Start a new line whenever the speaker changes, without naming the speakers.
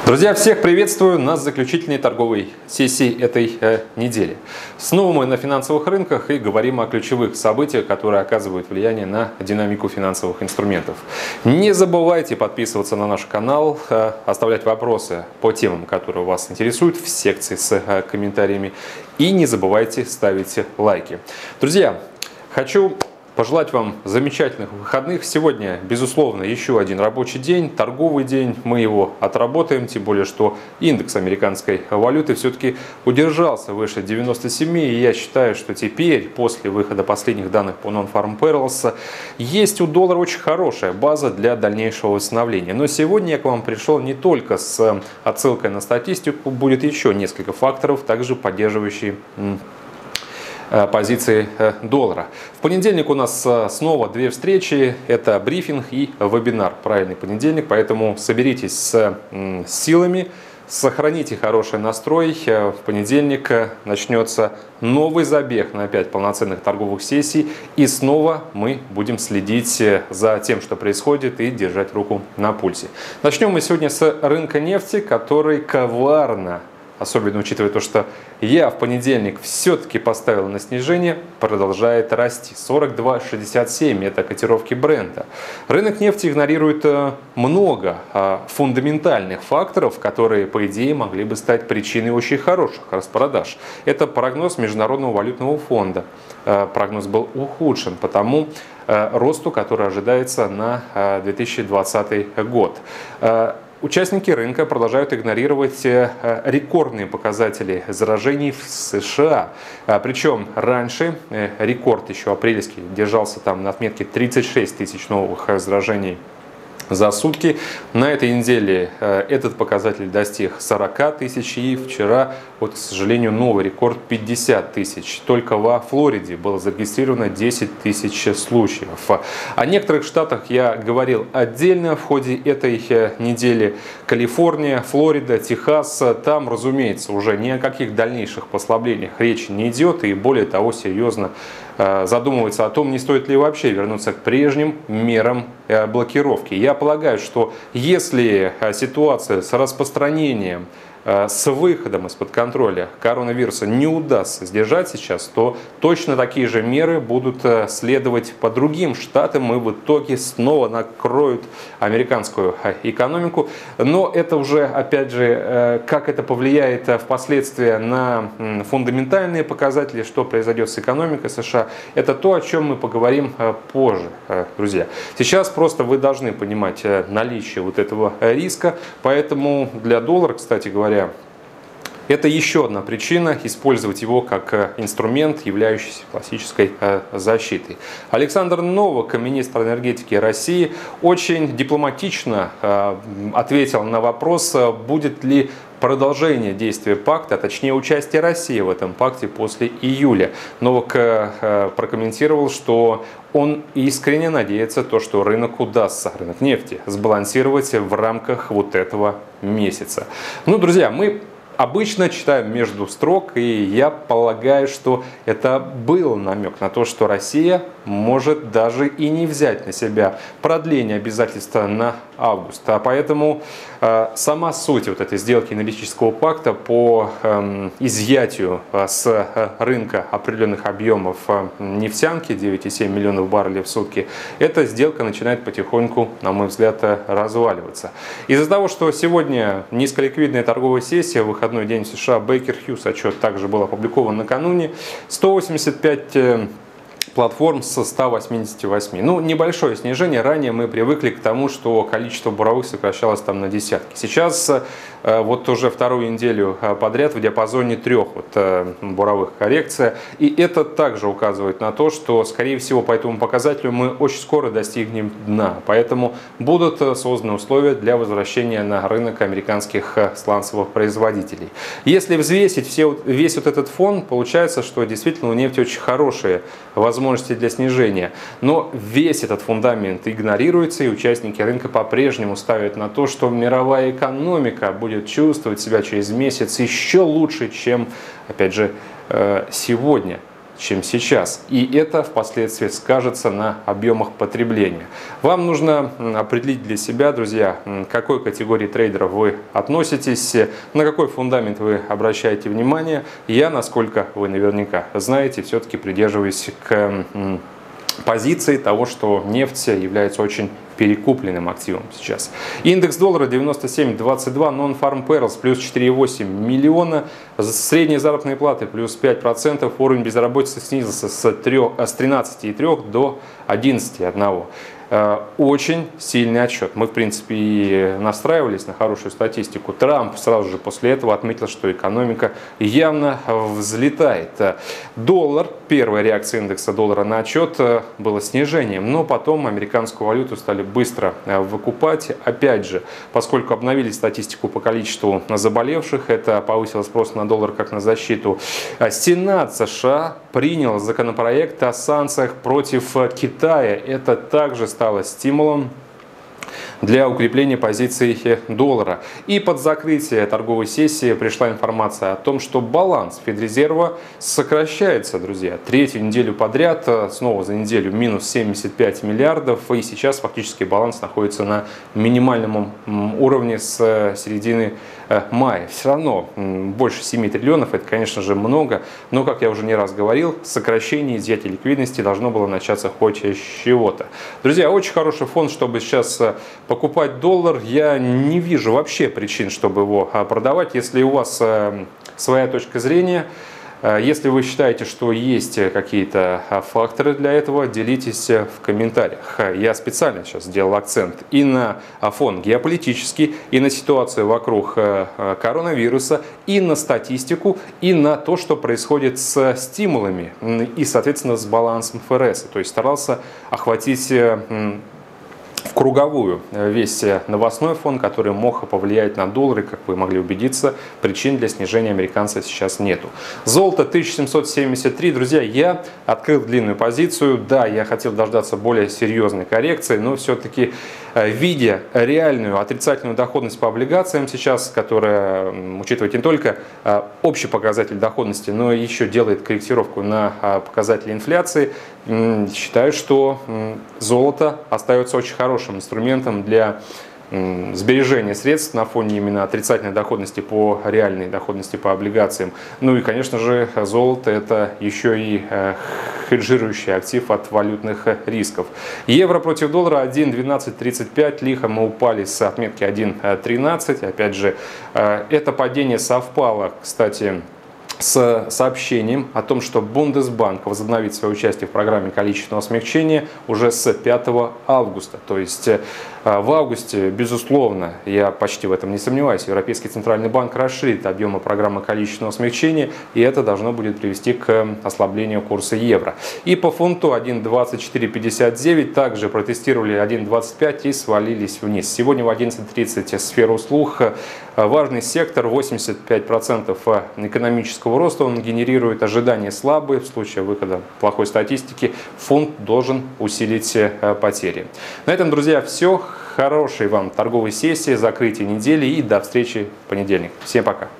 Друзья, всех приветствую на заключительной торговой сессии этой недели. Снова мы на финансовых рынках и говорим о ключевых событиях, которые оказывают влияние на динамику финансовых инструментов. Не забывайте подписываться на наш канал, оставлять вопросы по темам, которые вас интересуют в секции с комментариями. И не забывайте ставить лайки. Друзья, хочу пожелать вам замечательных выходных. Сегодня, безусловно, еще один рабочий день, торговый день. Мы его отработаем, тем более, что индекс американской валюты все-таки удержался выше 97. И я считаю, что теперь, после выхода последних данных по Non-Farm Payrolls, есть у доллара очень хорошая база для дальнейшего восстановления. Но сегодня я к вам пришел не только с отсылкой на статистику, будет еще несколько факторов, также поддерживающие позиции доллара. В понедельник у нас снова две встречи. Это брифинг и вебинар. Правильный понедельник. Поэтому соберитесь с силами, сохраните хороший настрой. В понедельник начнется новый забег на 5 полноценных торговых сессий. И снова мы будем следить за тем, что происходит, и держать руку на пульсе. Начнем мы сегодня с рынка нефти, который коварно, особенно учитывая то, что я в понедельник все-таки поставил на снижение, продолжает расти. 42,67 это котировки Брента. Рынок нефти игнорирует много фундаментальных факторов, которые, по идее, могли бы стать причиной очень хороших распродаж. Это прогноз Международного валютного фонда. Прогноз был ухудшен по тому росту, который ожидается на 2020 год. Участники рынка продолжают игнорировать рекордные показатели заражений в США. Причем раньше рекорд еще апрельский держался там на отметке 36 тысяч новых заражений за сутки. На этой неделе этот показатель достиг 40 тысяч, и вчера, вот, к сожалению, новый рекорд 50 тысяч. Только во Флориде было зарегистрировано 10 тысяч случаев. О некоторых штатах я говорил отдельно в ходе этой недели. Калифорния, Флорида, Техас. Там, разумеется, уже ни о каких дальнейших послаблениях речи не идет, и более того, серьезно задумывается о том, не стоит ли вообще вернуться к прежним мерам блокировки. Я полагаю, что если ситуация с распространением, с выходом из-под контроля коронавируса не удастся сдержать сейчас, то точно такие же меры будут следовать по другим штатам, и в итоге снова накроют американскую экономику. Но это уже, опять же, как это повлияет впоследствии на фундаментальные показатели, что произойдет с экономикой США, это то, о чем мы поговорим позже, друзья. Сейчас просто вы должны понимать наличие вот этого риска, поэтому для доллара, кстати говоря, это еще одна причина использовать его как инструмент, являющийся классической защитой. Александр Новак, министр энергетики России, очень дипломатично ответил на вопрос, будет ли продолжение действия пакта, а точнее участие России в этом пакте после июля. Новак прокомментировал, что он искренне надеется, что рынок удастся, рынок нефти, сбалансировать в рамках вот этого месяца. Ну, друзья, мы обычно читаем между строк, и я полагаю, что это был намек на то, что Россия может даже и не взять на себя продление обязательства на август. А поэтому сама суть вот этой сделки энергетического пакта по изъятию с рынка определенных объемов нефтянки, 9,7 миллионов баррелей в сутки, эта сделка начинает потихоньку, на мой взгляд, разваливаться. Из-за того, что сегодня низколиквидная торговая сессия, выходной день в США, Baker Hughes отчет также был опубликован накануне, 185 платформ со 188. Ну, небольшое снижение. Ранее мы привыкли к тому, что количество буровых сокращалось там на десятки. Сейчас вот уже вторую неделю подряд в диапазоне 3 буровых коррекция. И это также указывает на то, что, скорее всего, по этому показателю мы очень скоро достигнем дна. Поэтому будут созданы условия для возвращения на рынок американских сланцевых производителей. Если взвесить весь вот этот фон, получается, что действительно у нефти очень хорошие возможности для снижения. Но весь этот фундамент игнорируется, и участники рынка по-прежнему ставят на то, что мировая экономика будет чувствовать себя через месяц еще лучше, чем, опять же, сегодня. чем сейчас. И это впоследствии скажется на объемах потребления. Вам нужно определить для себя, друзья, к какой категории трейдеров вы относитесь, на какой фундамент вы обращаете внимание. Я, насколько вы наверняка знаете, все-таки придерживаюсь к позиции того, что нефть является очень перекупленным активом сейчас. Индекс доллара 97.22, Non-Farm Payrolls плюс 4,8 миллиона, средние заработные платы плюс 5%, уровень безработицы снизился с 13,3 до 11,1. Очень сильный отчет. Мы, в принципе, и настраивались на хорошую статистику. Трамп сразу же после этого отметил, что экономика явно взлетает. Доллар, первая реакция индекса доллара на отчет было снижением, но потом американскую валюту стали быстро выкупать. Опять же, поскольку обновили статистику по количеству заболевших, это повысило спрос на доллар как на защиту. Сенат США принял законопроект о санкциях против Китая. Это также стало стимулом для укрепления позиций доллара. И под закрытие торговой сессии пришла информация о том, что баланс Федрезерва сокращается, друзья. Третью неделю подряд, снова за неделю минус 75 миллиардов. И сейчас фактически баланс находится на минимальном уровне с середины мая. Все равно больше 7 триллионов, это, конечно же, много. Но, как я уже не раз говорил, сокращение изъятия ликвидности должно было начаться хоть с чего-то. Друзья, очень хороший фон, чтобы сейчас покупать доллар. Я не вижу вообще причин, чтобы его продавать. Если у вас своя точка зрения, если вы считаете, что есть какие-то факторы для этого, делитесь в комментариях. Я специально сейчас сделал акцент и на фон геополитический, и на ситуацию вокруг коронавируса, и на статистику, и на то, что происходит с стимулами и, соответственно, с балансом ФРС. То есть старался охватить в круговую весь новостной фон, который мог повлиять на доллар, и, как вы могли убедиться, причин для снижения американца сейчас нету. Золото 1773. Друзья, я открыл длинную позицию. Да, я хотел дождаться более серьезной коррекции, но все-таки, видя реальную отрицательную доходность по облигациям сейчас, которая учитывает не только общий показатель доходности, но и еще делает корректировку на показатели инфляции, считаю, что золото остается очень хорошим инструментом для сбережения средств на фоне именно отрицательной доходности по реальной доходности по облигациям. Ну и, конечно же, золото — это еще и хеджирующий актив от валютных рисков. Евро против доллара 1.1235, лихо мы упали с отметки 1.13. Опять же, это падение совпало, кстати, с сообщением о том, что Бундесбанк возобновит свое участие в программе количественного смягчения уже с 5 августа. То есть в августе, безусловно, я почти в этом не сомневаюсь, Европейский центральный банк расширит объемы программы количественного смягчения, и это должно будет привести к ослаблению курса евро. И по фунту 1.2459 также протестировали 1.25 и свалились вниз. Сегодня в 11.30 сфера услуг. Важный сектор, 85% экономического роста, он генерирует ожидания слабые. В случае выхода плохой статистики фунт должен усилить потери. На этом, друзья, все. Хорошей вам торговой сессии, закрытия недели и до встречи в понедельник. Всем пока.